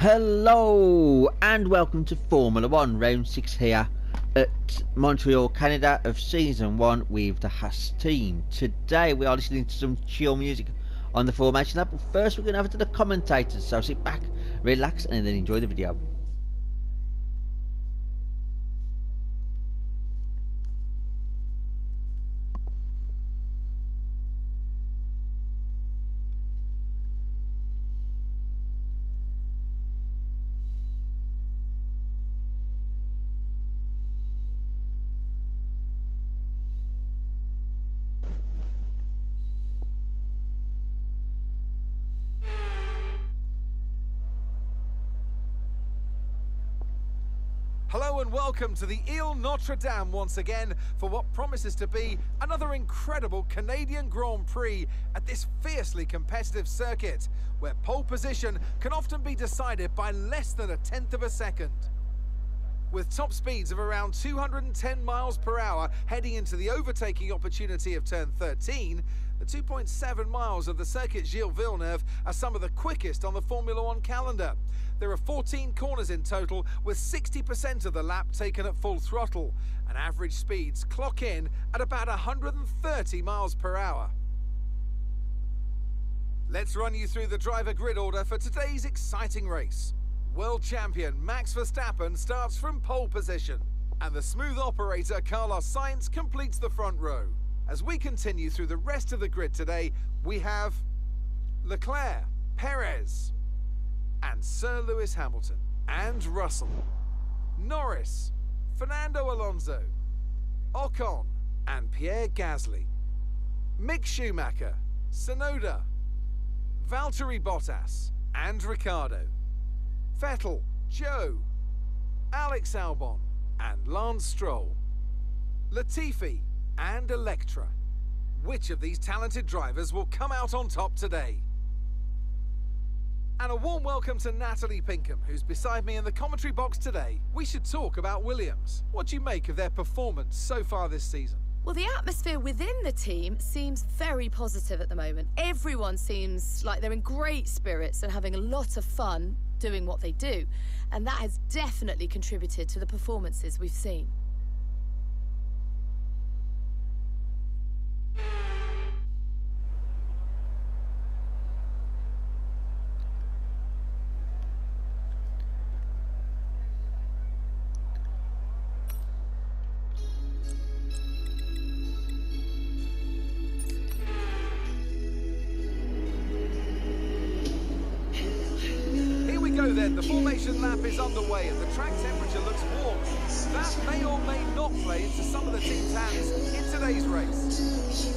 Hello and welcome to Formula 1 Round 6 here at Montreal, Canada of Season 1 with the Haas team. Today we are listening to some chill music on the Formation app, but first we're going to have it to the commentators, so sit back, relax and then enjoy the video. Hello and welcome to the Ile Notre Dame once again for what promises to be another incredible Canadian Grand Prix at this fiercely competitive circuit, where pole position can often be decided by less than a tenth of a second. With top speeds of around 210 miles per hour heading into the overtaking opportunity of turn 13, the 2.7 miles of the Circuit Gilles Villeneuve are some of the quickest on the Formula 1 calendar. There are 14 corners in total, with 60% of the lap taken at full throttle, and average speeds clock in at about 130 miles per hour. Let's run you through the driver grid order for today's exciting race. World champion Max Verstappen starts from pole position, and the smooth operator Carlos Sainz completes the front row. As we continue through the rest of the grid today, we have Leclerc, Perez, and Sir Lewis Hamilton, and Russell, Norris, Fernando Alonso, Ocon, and Pierre Gasly, Mick Schumacher, Tsunoda, Valtteri Bottas, and Ricciardo, Vettel, Joe, Alex Albon, and Lance Stroll, Latifi, and Electra. Which of these talented drivers will come out on top today? And a warm welcome to Natalie Pinkham, who's beside me in the commentary box today. We should talk about Williams. What do you make of their performance so far this season? Well, the atmosphere within the team seems very positive at the moment. Everyone seems like they're in great spirits and having a lot of fun doing what they do. And that has definitely contributed to the performances we've seen. Then the formation lap is underway and the track temperature looks warm. That may or may not play into some of the team's hands in today's race.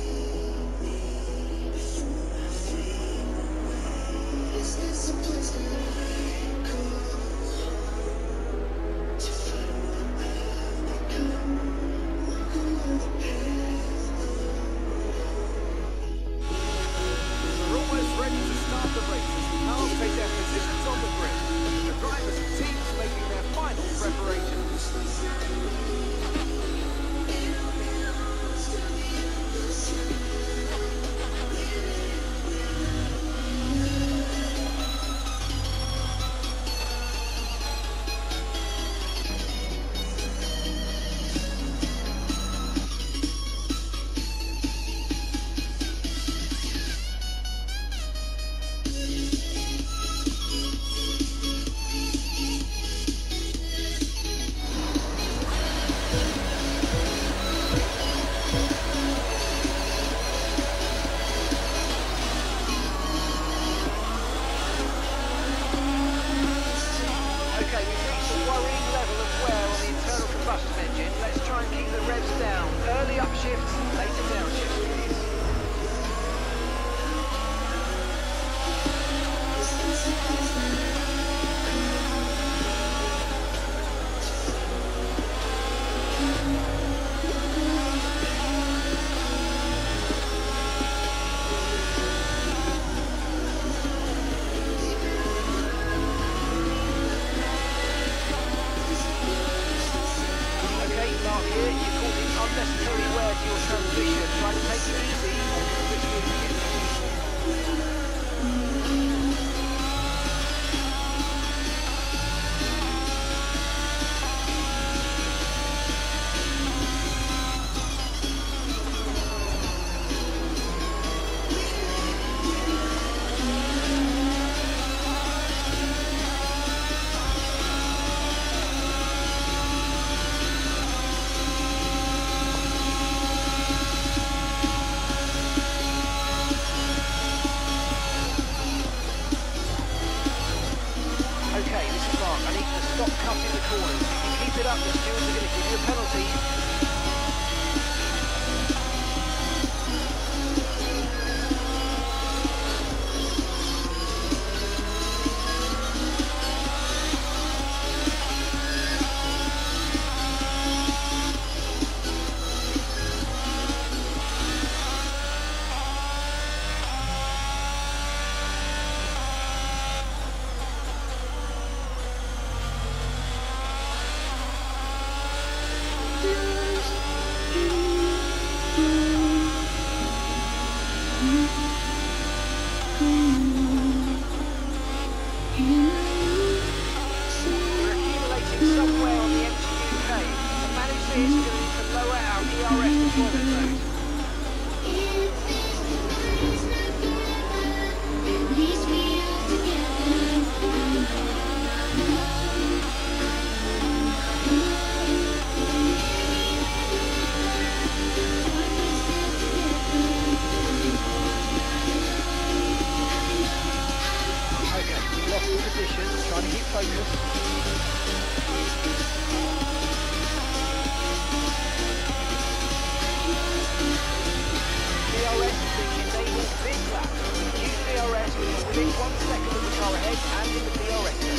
We're almost ready to start the race as the cars take their positions on the grid. The drivers and teams making their final preparations. stop cutting the corners. If you keep it up, the stewards are going to give you a penalty. Somewhere on the MTU page, to manage this, you're going to need to lower our ERS deployment rate. Okay, we lost the position, trying to keep focus. DRS is being enabled this lap. Use DRS when you're within 1 second of the car ahead and in the DRS zone.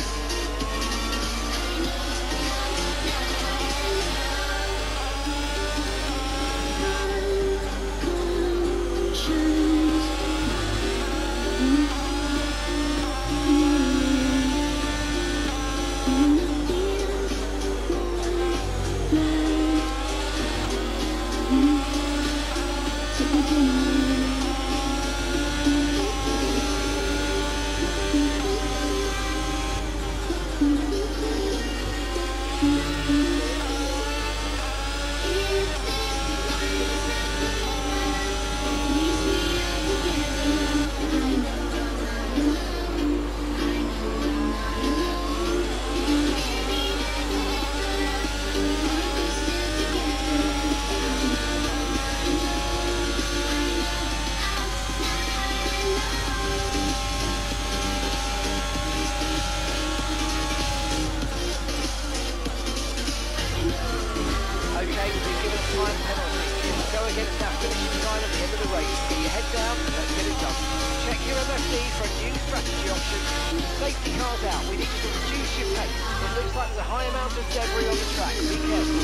Okay, we've been given a time penalty. Go against that finishing line at the end of the race. Get your head down and let's get it done. Check your MFD for a new strategy option. Safety car's out. We need you to reduce your pace. It looks like there's a high amount of debris on the track. Be careful.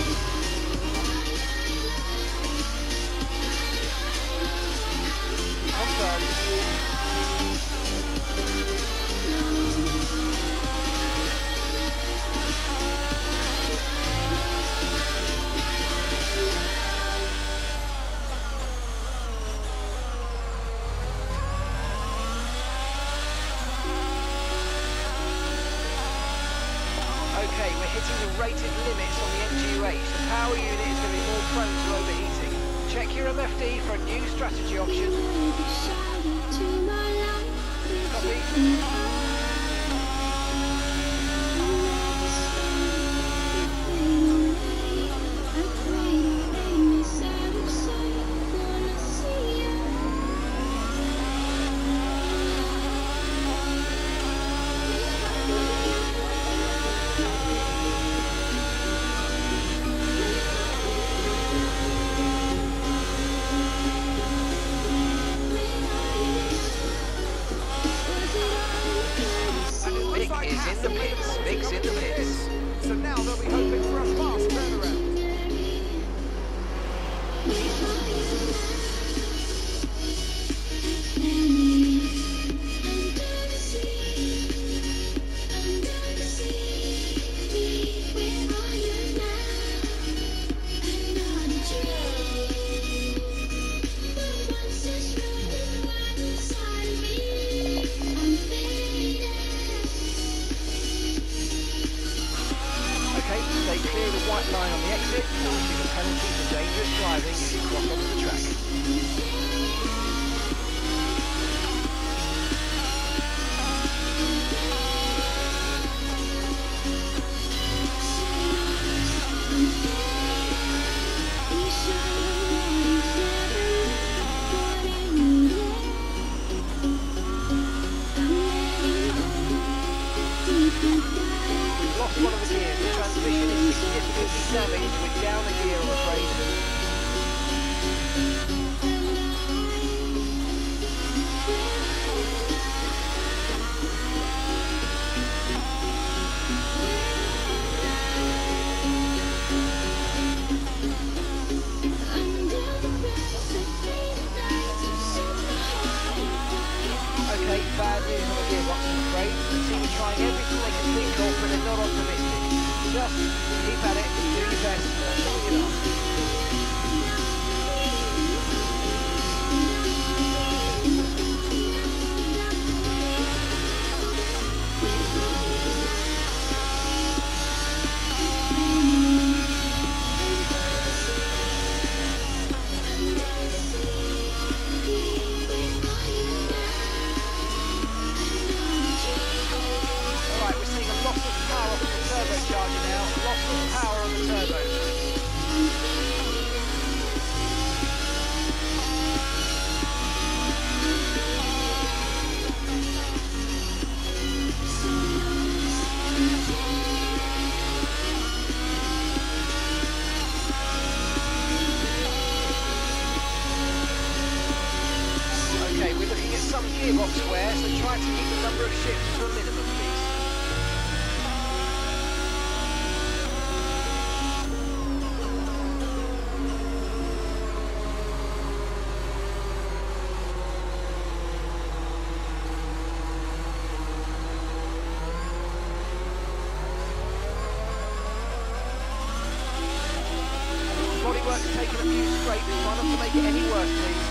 Confirmed. Okay, we're hitting the rated limits on the MTU8. The power unit is going to be more prone to overheating. Check your MFD for a new strategy option. Copy. Mix in the pits. So now they'll be hoping for a fast turnaround. last one of the gears. The transmission is significantly damaged. We're down a gear, I'm afraid. Okay, bad news on the gearbox, I'm afraid. The team are trying everything they can think of, but they're not optimistic. Just keep at it, do your best, that's all we can ask. Alright, we're seeing a loss of power from the turbocharger now. Loss of power on the turbo. Okay, we're looking at some gearbox wear, so try to keep the number of shifts to a minimum, please. Bodywork's taken a few scrapes, try not to make it any worse, please.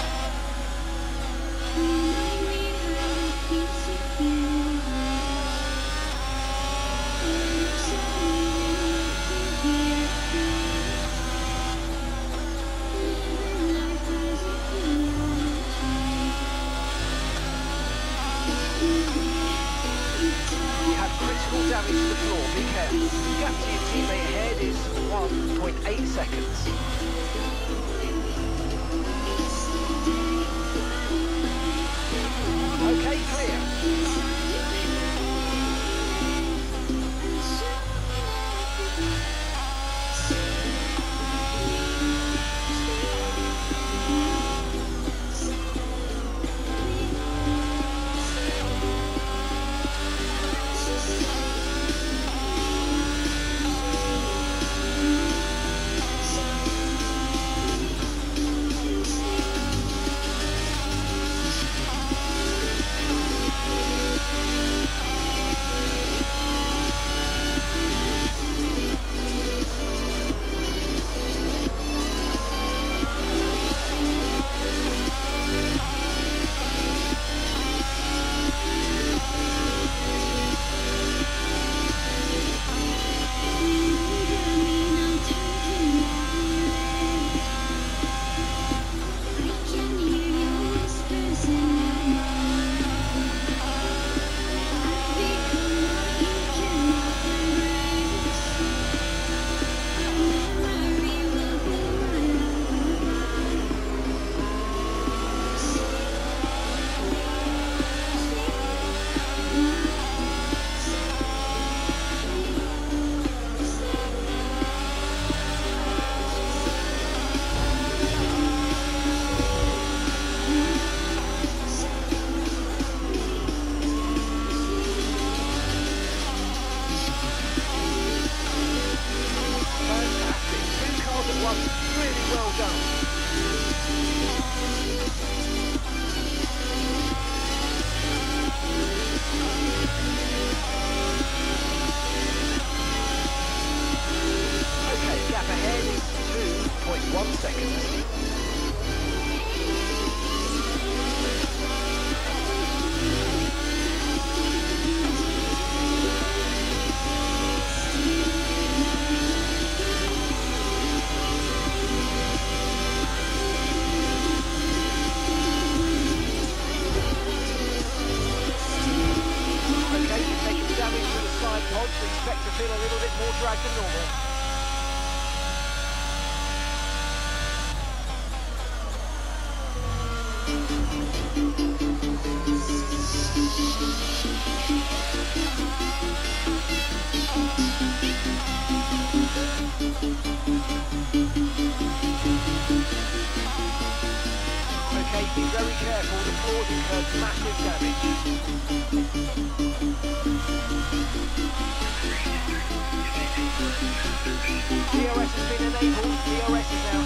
You have critical damage to the floor, be careful. The gap to your teammate ahead is 1.8 seconds. Okay, clear. Really well done. Okay, gap ahead is 2.1 seconds. Pods, we expect to feel a little bit more drag than normal. massive damage. DRS has been enabled. DRS is now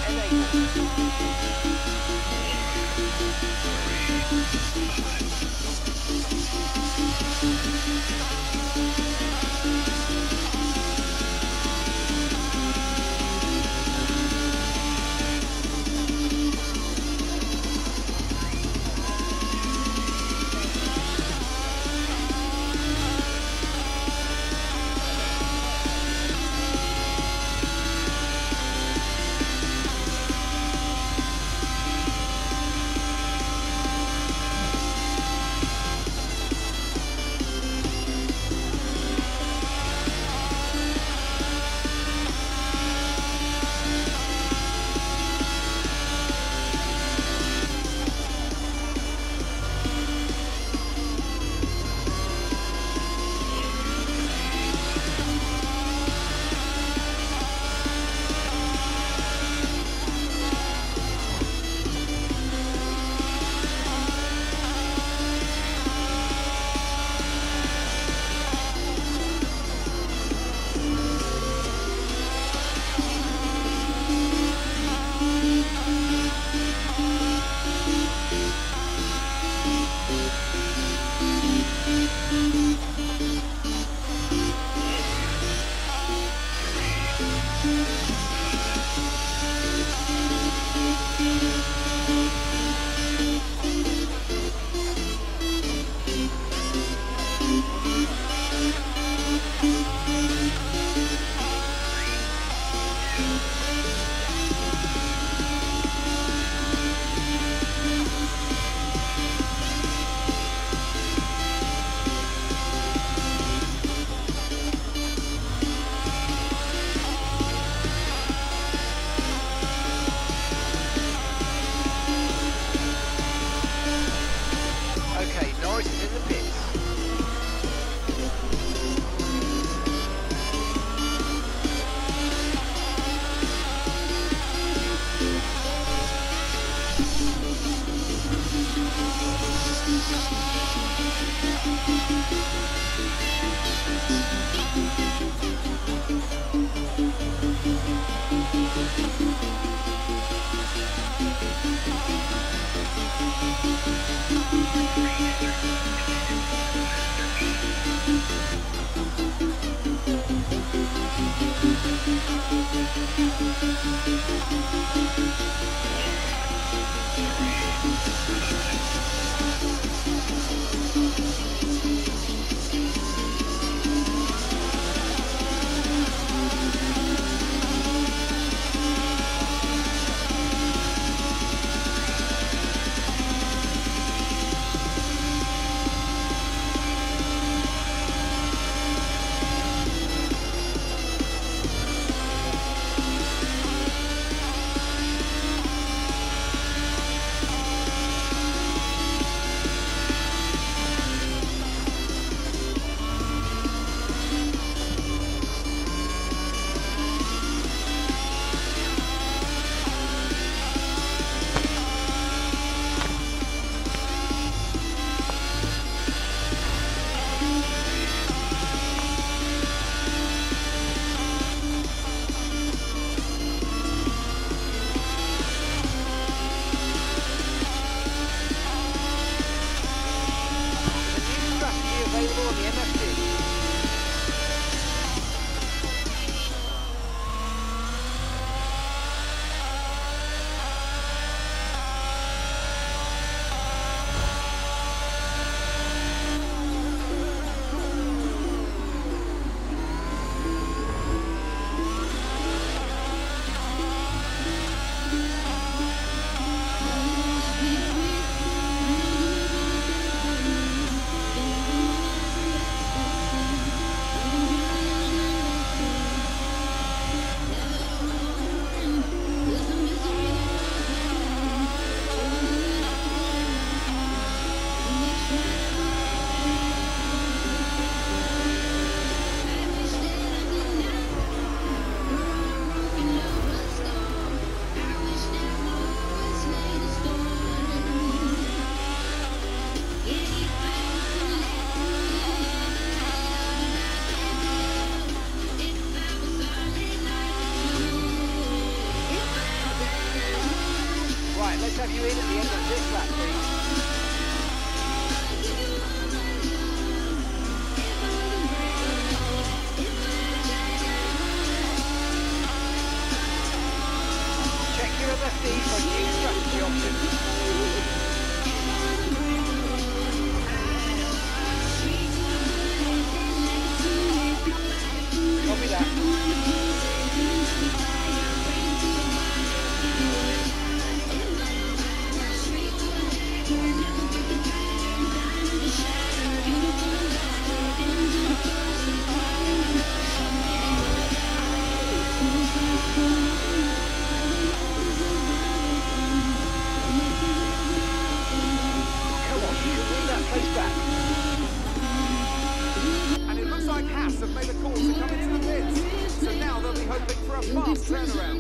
fast turnaround.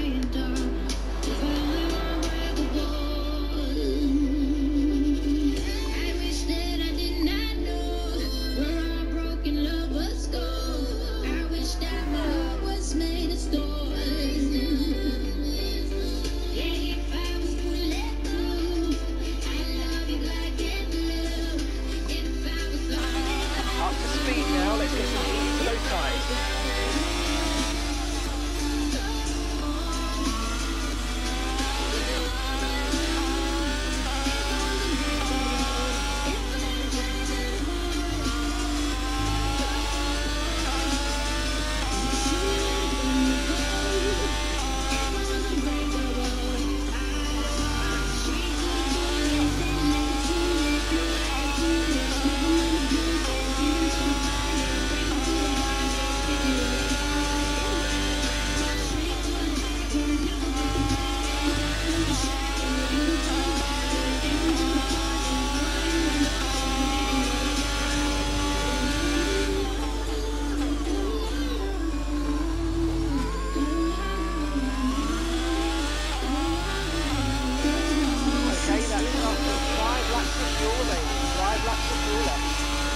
Up to speed now, let's get some heat into those tyres. Okay, that's after 5 laps of fuel remaining. 5 laps of fuel left.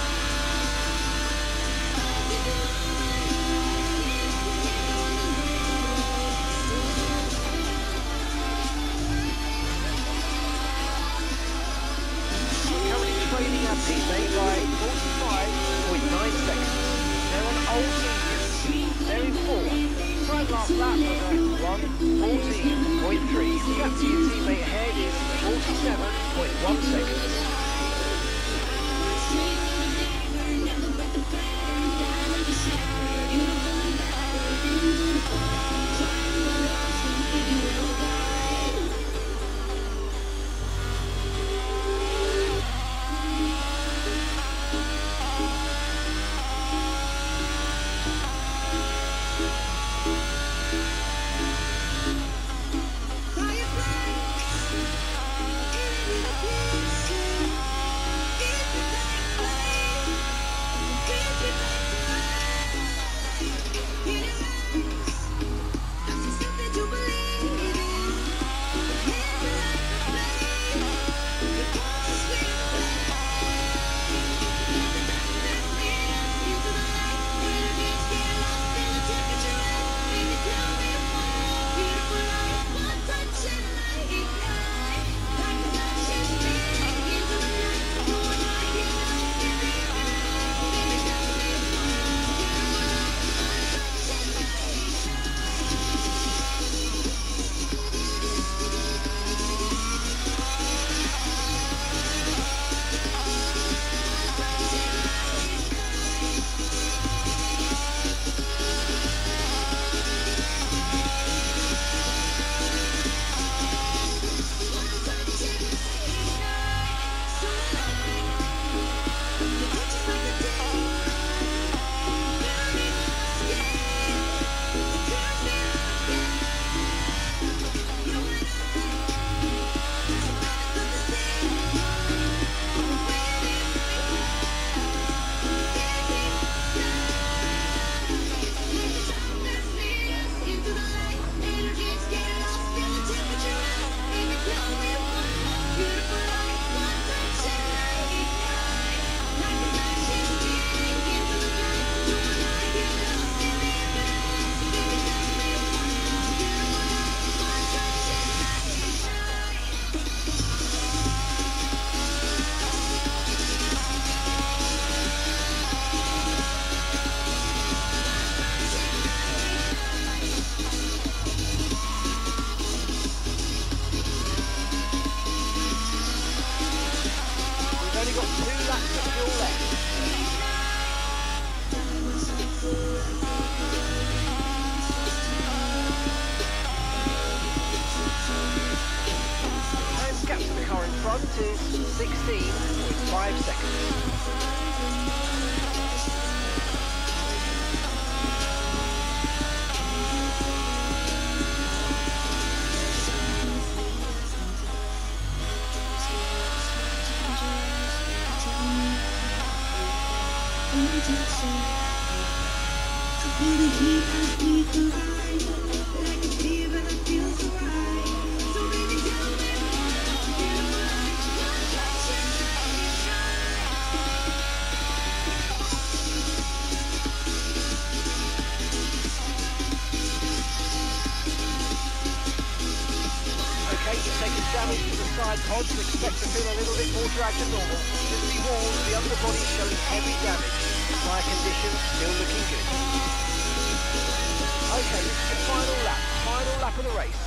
We're currently trailing our teammate by 45.9 seconds. They're on old medium. They're in 4th. Time last lap was a 1:14.3. Gap to your teammate ahead is 47.1 seconds. front is 16.5 seconds. Okay, you've taken damage to the side pods, expect to feel a little bit more drag than normal. Just be warned, the underbody is showing heavy damage. Tyre conditions still looking good. Okay, this is the final lap of the race.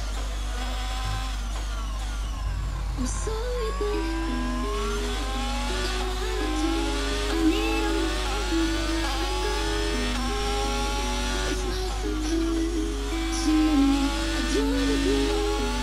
I'm sorry, but I need a it's nothing to me. I do it again.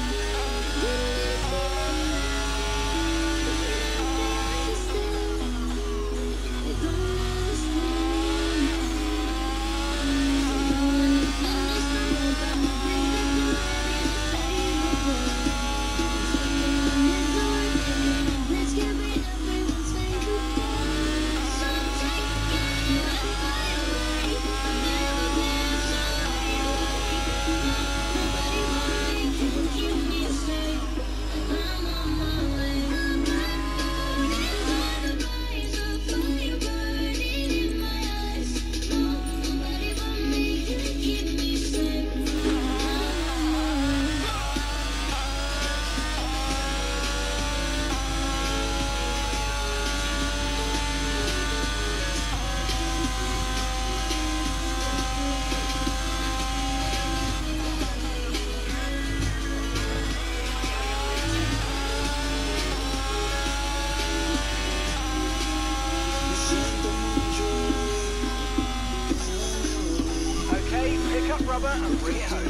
Pick up rubber and bring it home.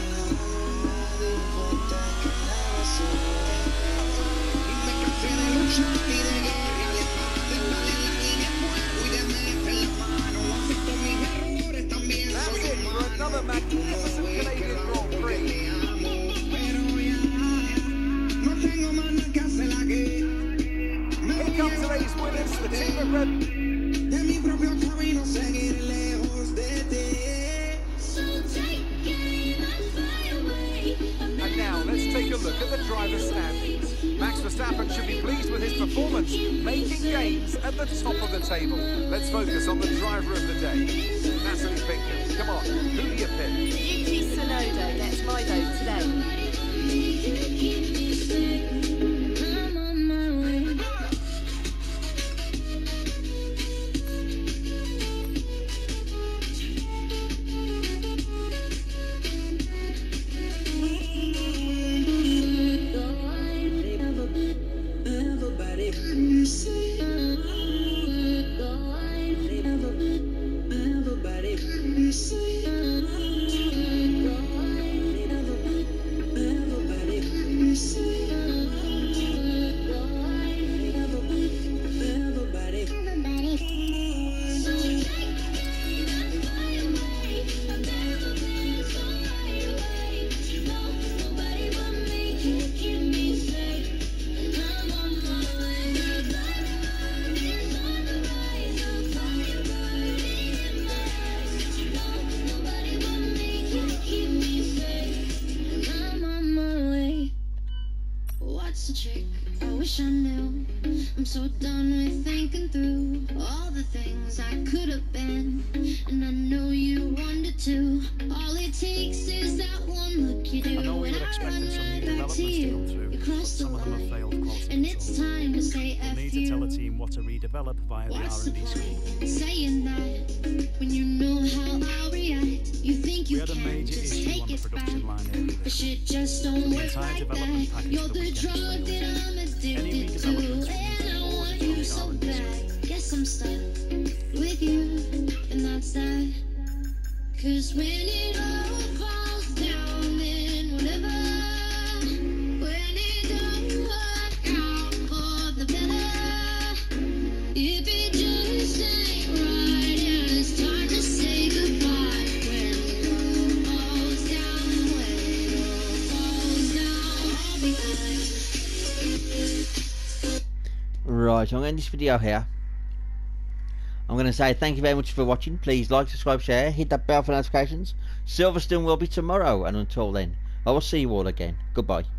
That's it for another magnificent Canadian Grand Prix. Here come today's winners, the team of Red. And now let's take a look at the driver's standings. Max Verstappen should be pleased with his performance, making gains at the top of the table. Let's focus on the driver of the day. Natalie Pinkham, come on, who do you pick? Yuki Tsunoda gets my vote today. What's the trick? I wish I knew. I'm so done with thinking through all the things I could have been, and I know you wanted to. All it takes is that one look you do. I know we were and I expecting run some new right back developments to come through, You but crossed the some of them have line, failed quality and it's control. time to say We'll F need to tell the you. team what to redevelop via the What's the R&D screen. point saying that when you know how I'll react? You think We you had a can major just issue take on the it production back, line earlier but this shit week. just don't The work entire like development that. package You're for the the weekend drug failed. that I'm Any addicted to, redevelopments will need and to I be want ordered you on so the R&D bad. Guess I'm stuck with you, and that's that. 'Cause when it all falls down, then whatever. When it don't work out for the better, if it just ain't right, and it's time to say goodbye. When it all falls down, when it all falls down, I'll be fine. Right, I'm going to end this video here. I'm going to say thank you very much for watching. Please like, subscribe, share, hit that bell for notifications. Silverstone will be tomorrow, and until then, I will see you all again. Goodbye.